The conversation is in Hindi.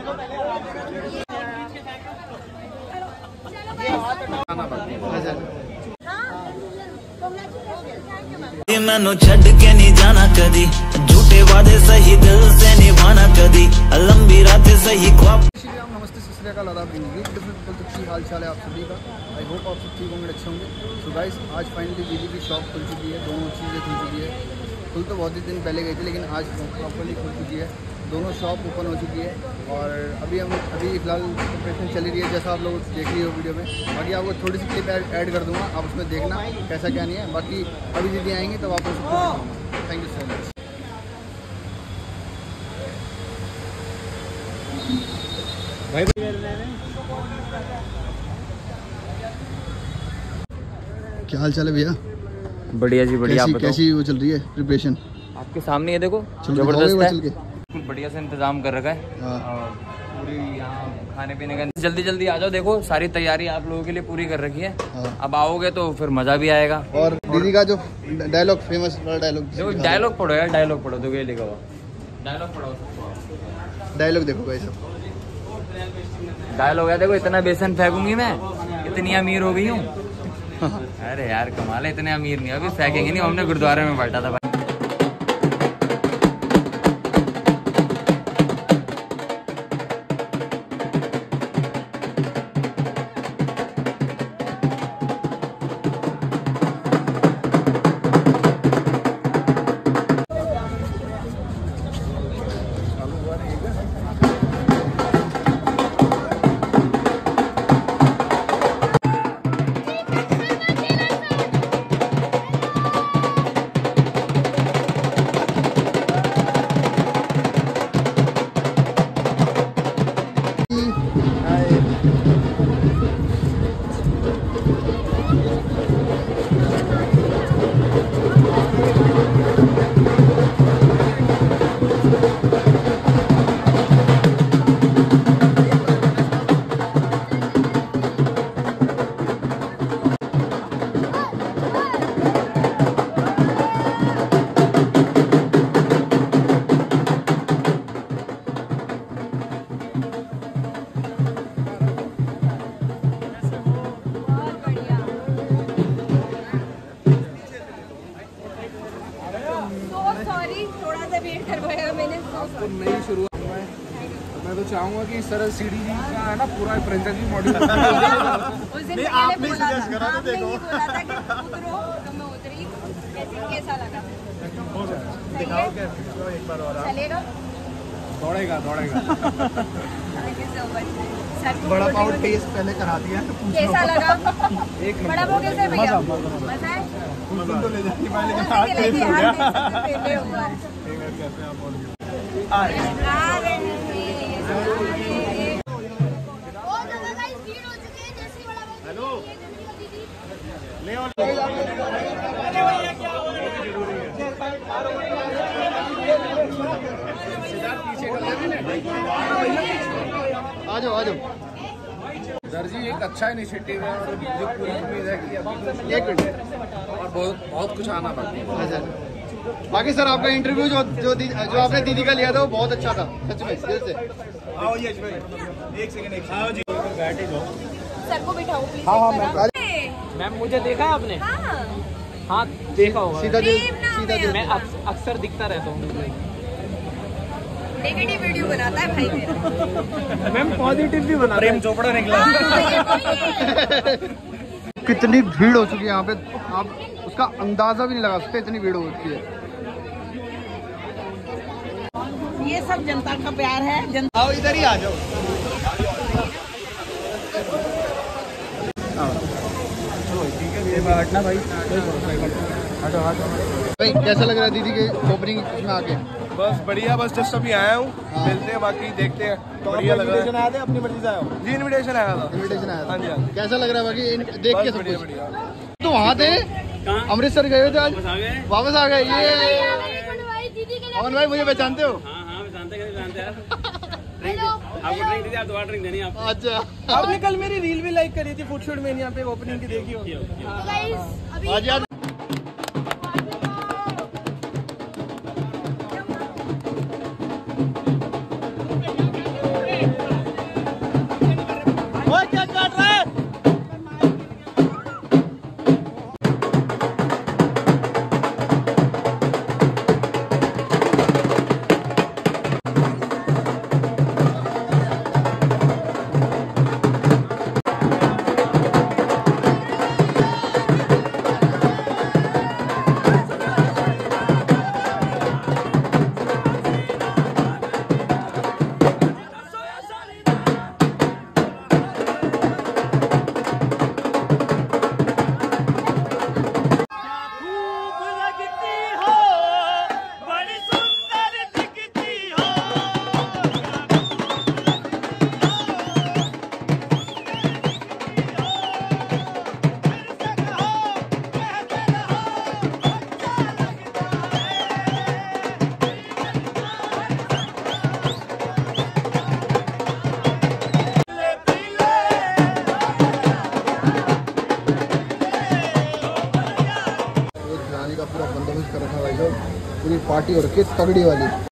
मैनू छड़ के नहीं जाना कदी, झूठे वादे सही दिल से निभाना कदी, लंबी रातें सही ख्वाब। नमस्ते, सत श्री अकाल, आदाब, हाल चाल है आप सभी का। आई होप आप सब ठीक होंगे, अच्छे होंगे। सो गाइस, आज फाइनली दीदी की शॉप खुल चुकी है, दोनों चीज़ें खुल चुकी है। खुल तो बहुत ही दिन पहले गई थी, लेकिन आज प्रॉपरली खुल चुकी है, दोनों शॉप ओपन हो चुकी है। और अभी फ़िलहाल प्रिपरेशन चली रही है, जैसा आप लोग देख रही हो वीडियो में। बाकी आपको थोड़ी सी क्लिप ऐड कर दूँगा, आप उसमें देखना कैसा क्या नहीं है। बाकी अभी दीदी आएंगी तब आपको थैंक यू सो मच। भाई क्या हाल चाल है भैया? बढ़िया जी बढ़िया। कैसी वो चल रही है प्रिपरेशन? आपके सामने है, देखो जबरदस्त है, बिल्कुल बढ़िया से इंतजाम कर रखा है। पूरी यहाँ खाने पीने का जल्दी जल्दी आ जाओ, देखो सारी तैयारी आप लोगों के लिए पूरी कर रखी है। अब आओगे तो फिर मजा भी आएगा। और दीदी का जो डायलॉग, फेमस डायलॉग पढ़ो यार, डायलॉग पढ़ो, तो ये लिखा हुआ डायलॉग पढ़ो, डायलॉग देखो भाई सब। डायलॉग है, देखो इतना बेसन फेंकूंगी मैं, इतनी अमीर हो गई हूँ। अरे यार कमाल है, इतने अमीर नहीं, अभी फेंकेंगे नहीं, हमने गुरुद्वारे में बैठा था भाई। नई शुरुआत में मैं तो चाहूंगा कि इस तरह सीढ़ी का है ना पूरा फ्रेंचाइजी मॉडल। आपने सजेस्ट करा तो देखो। तो मैं उतरी, कैसा लगा? दिखाओ एक बार और। चलेगा? दौड़ेगा। बड़ा पाव टेस्ट पहले करा दिया। कैसा लगा? एक बड़ा पाव कैसा है भैया? मजा है? तो ले जाती मैं, लेकिन हाथ टेस्ट हो गया। कैसे आप हेलो ले आ जाओ। दर्जी एक अच्छा इनिशिएटिव है, और जो पूरी उम्मीद है कि अभी एक मिनट और बहुत कुछ आना बाकी है। बाकी सर आपका इंटरव्यू जो आपने दीदी का लिया था वो बहुत अच्छा था, सच में दिल से। आओ यश भाई, एक सेकंड आओ जी, बैठे जाओ। सर को बिठाओ प्लीज। हाँ मैम मुझे देखा है आपने? हाँ देखा होगा। सीधा मैं अक्सर दिखता रहता हूँ। नेगेटिव वीडियो बनाता है भाई मेरा। मैम पॉजिटिव भी बना, प्रेम चोपड़ा निकला। कितनी भीड़ हो चुकी है यहाँ पे, आप उसका अंदाजा भी नहीं लगा सकते, इतनी भीड़ हो चुकी है। ये सब जनता का प्यार है। जनता आओ इधर ही आ जाओ। हटना भाई, कैसा लग रहा है दीदी के ओपनिंग में आके? बस बढ़िया, बस जस्ट अभी आया हूँ, मिलते हैं, बाकी देखते हैं। तो बढ़िया लग रहा है। आया था, अपनी मर्जी से आया हो? जी इनविटेशन आया था। हाँ जी। कैसा लग रहा है बाकी देख के? सब बढ़िया। तो वहाँ थे, अमृतसर गए थे, आज वापस आ गए। ये अमन भाई मुझे पहचानते हो? हाँ जानते हैं आपको ड्रिंक दी, आप दोबारा ड्रिंक देनी आपको। अच्छा, आपने कल मेरी रील भी लाइक करी थी, फूड शूट में यहाँ पे ओपनिंग की देखी होगी। आज पूरा बंदोबस्त कर रखा है भाई साहब, पूरी पार्टी हो रखी है तगड़ी वाली।